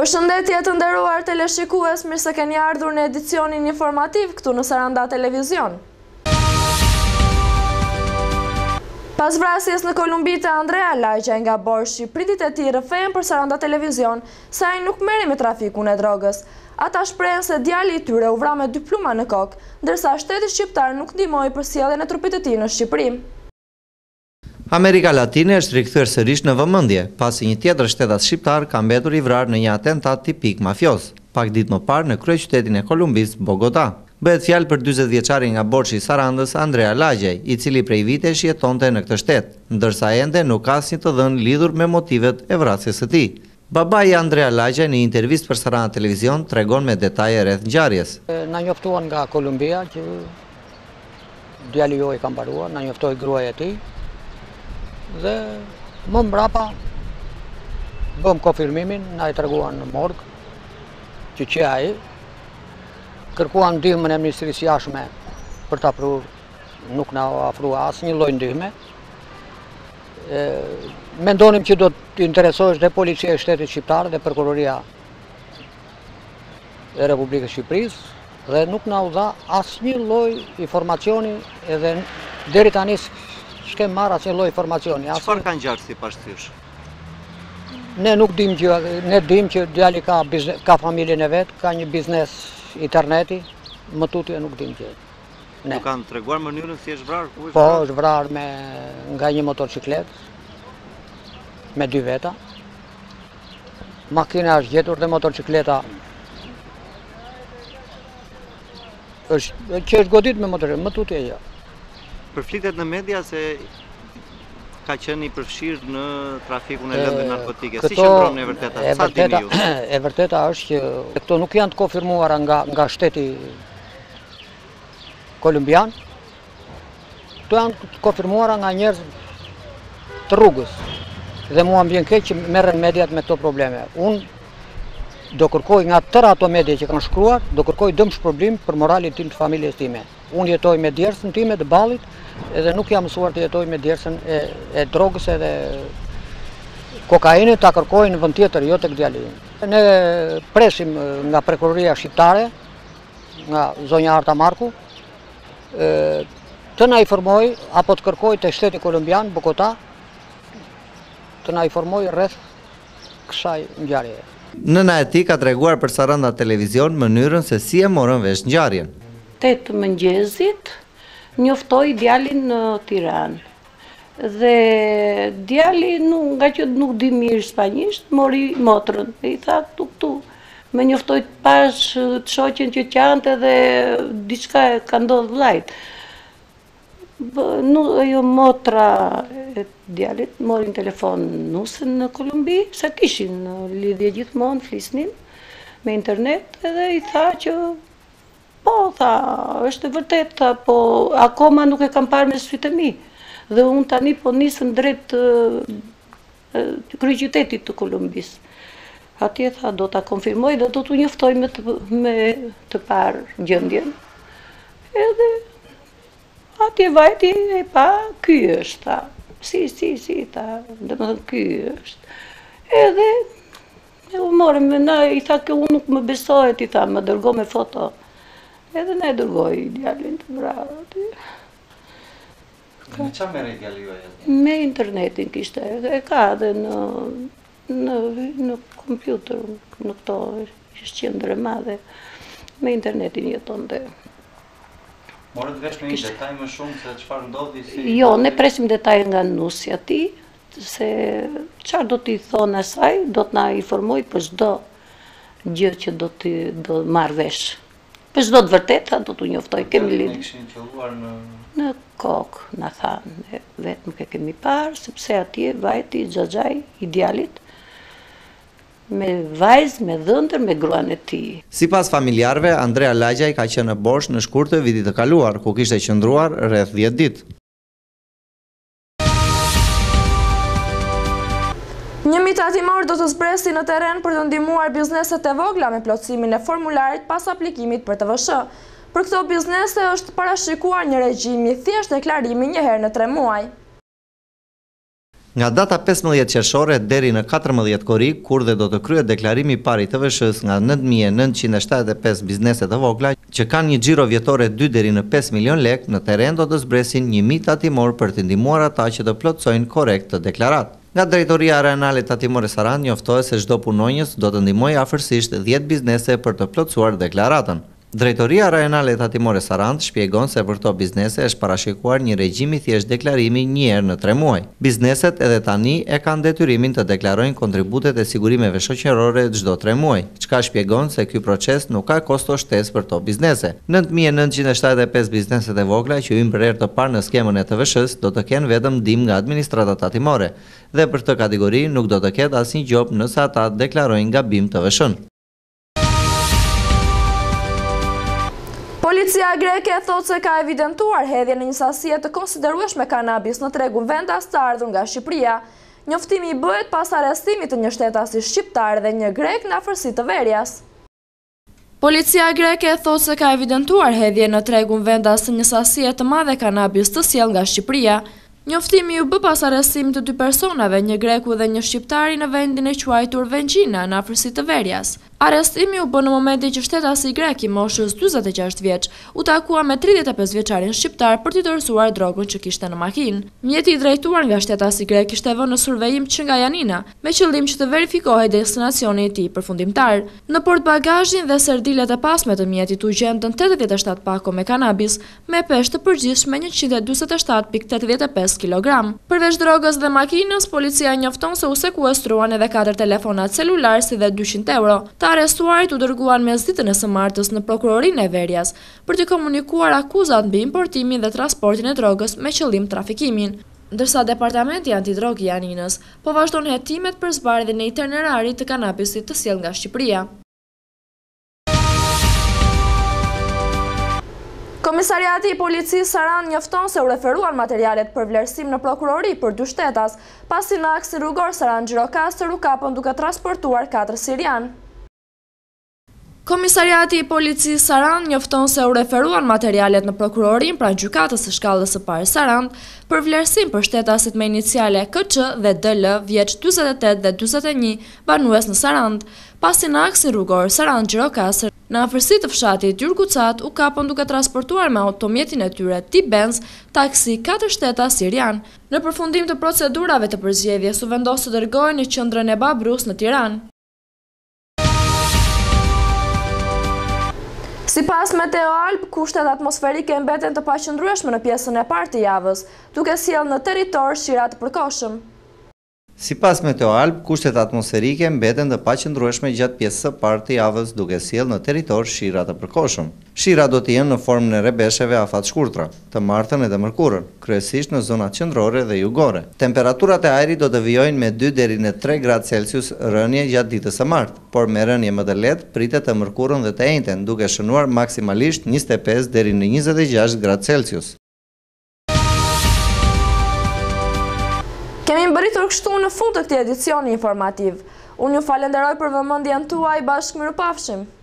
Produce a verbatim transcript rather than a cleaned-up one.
Përshëndetje të nderuar teleshikues, mirë se keni ardhur në edicionin informativ këtu në Saranda Televizion. Pas vrasjes në Kolumbi të Andrea Lajgjaj nga Borshi, pritit e tij rrëfejnë për Saranda Televizion se ai nuk merri me trafikun e drogës. Ata shprehen se djali i tyre u vra me dy pluma në kokë, ndërsa shteti shqiptar nuk ndihmoi për sjelljen e trupit të tij në Shqipëri. Amerika Latine është rikthyer sërish në vëmendje, pasi një tjetër shtetas shqiptar ka mbetur i vrarë në një atentat tipik mafios, pak ditë më parë në kryeqytetin e Kolumbisë, Bogota. Bëhet fjalë për dyzet vjeçarin nga Borshi i Sarandës, Andrea Lajgjaj, i cili prej vitesh jetonte në këtë shtet, ndërsa ende nuk ka asnjë të dhënë lidhur me motivet e vrasjes së tij. Babai i Andrea Lajgjaj në një intervistë për Saranda Televizion tregon me detaje rreth ngjarjes. Na njoftuan nga Kolumbia që djali jo i ka mbaruar, na njoftoi gruaja e tij. Dhe më mbrapa bëm konfirmimin, na i treguan në morg që që ai kërkuan ndihmën e Ministrisë Jashtme për ta prur, nuk na ofrua asnjë lloj ndihme. Mendonim që do të interesohesh dhe policia e shtetit shqiptar dhe prokuroria e Republikës Shqipërisë dhe nuk na u dha asnjë lloj informacioni edhe deri tani s'kem marrë asnjë lloj informacioni. Çfarë ka ngjarë sipas tysh? Ne nuk dim që ne dim që djali ka biznes, ka familjen e vet, ka një biznes interneti, më tutje nuk dim që. Ne. Nuk kanë treguar mënyrën si është vrarë? Ku është? Po, është vrarë me nga një motorciklet me dy veta. Makina është gjetur dhe motorcikleta është që është godit me motorciklet, më tutje ja. Përflitet në media se ka qenë i përfshirë në trafikun e lëndëve narkotike. Si qëndron e vërteta? Sa dini ju? E vërteta është që këto nuk janë të konfirmuara nga, nga shteti kolumbian. Këto janë të konfirmuara nga njerëz të rrugës. Dhe mua më vjen keq që merren mediat me këto probleme. Unë do kërkoj nga tëra ato media që kanë shkruar, do kërkoj dëm shpërblim për moralin tim të familjes time. Unë jetoj me djersën time të ballit, edhe nuk jam mësuar të jetoj me djersën e, e drogës edhe kokainit, ta kërkoj në vend tjetër, jo tek djali im. Ne presim nga prokuroria shqiptare, nga zonja Arta Marku, e, të na informoj apo të kërkoj te shteti kolumbian, Bogota, të na informoj rreth kësaj ngjarjeje. Nëna e tij ka treguar për Saranda Televizion mënyrën se si e morën vesh ngjarjen. tetë mëngjesit njoftoi djalin në Tiranë. Dhe djali nuk, nga që nuk di mirë spanjisht, mori motrën. E i tha këtu këtu. Me njoftoi pash të shoqen që qante dhe diçka ka ndodhur vllajt. Jo motra e djalit morin telefon nusën në Kolumbi, se kishin lidhje gjithmonë, flisnin me internet, edhe i tha që po, tha, është e vërtet, tha, po akoma nuk e kam parë me sytë e mi. Dhe unë tani po nisëm drejt kryeqytetit të Kolumbisë. Atje tha, do ta konfirmoj dhe do t'u njoftoj me të, me të parë gjendjen. Edhe atje vajti e pa, ky është, tha. Si, si, si, tha, dhe më thënë, ky është. Edhe, e u morëm, na, i tha, që unë nuk më besohet, i tha, më dërgo me foto. Edhe ne dërgoj djalin të vrarë aty. Me çfarë merri djali juaj? Me internetin kishte, e ka edhe në në në kompjuter, në këto është qendër e madhe. Me internetin jetonte. Morët vesh në një detaj më shumë se çfarë ndodhi si? Jo, ne presim detaje nga nusja ti, se çfarë do t'i thonë asaj, do t'na informoj për çdo gjë që do t'i do marr vesh. Për çdo të vërteta do t'u njoftoj, kemi lidhje. Ne kishin qelluar në në kokë, na thanë, vetëm që kemi parë, sepse atje vajti xhaxhai i djalit me vajzë, me dhëndër, me gruan e tij. Sipas familjarëve, Andrea Lajgjaj ka qenë në Borsh në shkurt të vitit të kaluar, ku kishte qëndruar rreth dhjetë ditë. Një mit tatimor do të zbresi në teren për të ndihmuar bizneset e vogla me plotësimin e formularit pas aplikimit për T V S H. Për këto biznese është parashikuar një regjim i thjeshtë deklarimi një herë në tre muaj. Nga data pesëmbëdhjetë qershore deri në katërmbëdhjetë korrik, kur dhe do të kryhet deklarimi i parë i T V S-s nga nëntë mijë e nëntëqind e shtatëdhjetë e pesë biznese të vogla që kanë një xhiro vjetore dy deri në pesë milion lekë, në terren do të zbresin një mijë tatimor për të ndihmuar ata që të plotësojnë korrekt të deklaratë. Nga Drejtoria Rajonale Tatimore Sarandë njoftohet se çdo punonjës do të ndihmojë afërsisht dhjetë biznese për të plotësuar deklaratën. Drejtoria Rajonale Tatimore Sarandë shpjegon se për to biznese është parashikuar një regjim i thjesht deklarimi një herë në tre muaj. Bizneset edhe tani e kanë detyrimin të deklarojnë kontributet e sigurimeve shoqërore çdo tre muaj, çka shpjegon se ky proces nuk ka kosto shtesë për to biznese. nëntë mijë e nëntëqind e shtatëdhjetë e pesë bizneset e vogla që hyn për herë të parë në skemën e T V S-s do të kenë vetëm ndihmë nga administrata tatimore dhe për këtë kategori nuk do të ketë asnjë gjop nëse ata deklarojnë gabim T V S-n. Policia greke thot se ka evidentuar hedhje në një sasi të konsiderueshme kanabis në tregun vendas të ardhur nga Shqipëria. Njoftimi i bëhet pas arrestimit të një shtetasi shqiptar dhe një grek në afërsi të Verjas. Policia greke thot se ka evidentuar hedhje në tregun vendas të një sasi të madhe kanabis të sjellë nga Shqipëria. Njoftimi u bë pas arrestimit të dy personave, një greku dhe një shqiptari në vendin e quajtur Vengjina në afërsi të Verjas. Arrestimi u bë në momentin që shtetasi grek i moshës dyzet e gjashtë vjeç u takua me tridhjetë e pesë vjeçarin shqiptar për t'i dorëzuar drogën që kishte në makinë. Mjeti i drejtuar nga shtetas i grek ishte vënë në survejim që nga Janina, me qëllim që të verifikohej destinacioni i tij përfundimtar. Në portbagazhin dhe serdilet e pasme të mjetit u gjendën tetëdhjetë e shtatë pako me kanabis, me peshë të përgjithshme njëqind e dyzet e shtatë pikë tetëdhjetë e pesë kilogram. Përveç drogës dhe makinës, policia njofton se u sekuestruan edhe katër telefonat celular si dhe dyqind euro. Të arrestuarit u dërguan mes ditën e së martës në prokurorinë e Verjas për të komunikuar akuzat mbi importimin dhe transportin e drogës me qëllim trafikimin. Ndërsa Departamenti Antidrog i Janinës po vazhdon hetimet për zbardhjen e itinerarit të kanabisit të sjellë nga Shqipëria. Komisariati i Policisë Sarandë njofton se u referuan materialet për vlerësim në prokurori për dy shtetas, pasi në aksin rrugor Sarandë Gjirokastër u kapën duke transportuar katër sirian. Komisariati i Policisë Sarandë njofton se u referuan materialet në prokurorin pra gjykatës së shkallës së parë Sarandë për vlerësim për shtetasit me iniciale K Q dhe D L, vjeç dyzet e tetë dhe dyzet e një, banues në Sarandë, pasi në aksin rrugor Sarandë Gjirokastër në afërsi të fshatit Jurgucat u kapën duke transportuar me automjetin e tyre tip Benz, taksi katër shteta sirian. Në përfundim të procedurave të përzgjedhjes u vendos të dërgohen në qendrën e Babrus në Tiranë. Sipas Meteo Alp, kushtet atmosferike mbeten të paqëndrueshme në pjesën e parë të javës, duke sjellë në territor shira të përkohshëm. Sipas Meteo Alp, kushtet atmosferike mbeten të paqëndrueshme gjatë pjesës së parë të javës, duke sjellë në territor shira të përkohshëm. Shira do të jenë në formën e rrebesheve afat shkurtra, të martën e të mërkurën, kryesisht në zonat qendrore dhe jugore. Temperaturat e ajrit do të vijojnë me dy deri në tre gradë Celsius rënje gjatë ditës së martë, por me rënje më të lehtë pritet të mërkurën dhe të enjten, duke shënuar maksimalisht njëzet e pesë deri në njëzet e gjashtë gradë Celsius. Kemi mbërritur kështu në fund të këtij edicioni informativ. Unë ju falenderoj për vëmendjen tuaj, bashkë mirupafshim.